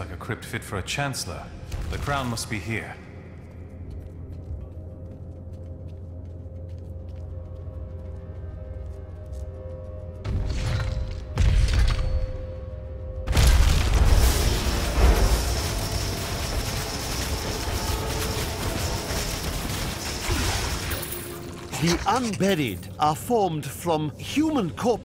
like a crypt fit for a chancellor. The crown must be here. The unburied are formed from human corpses.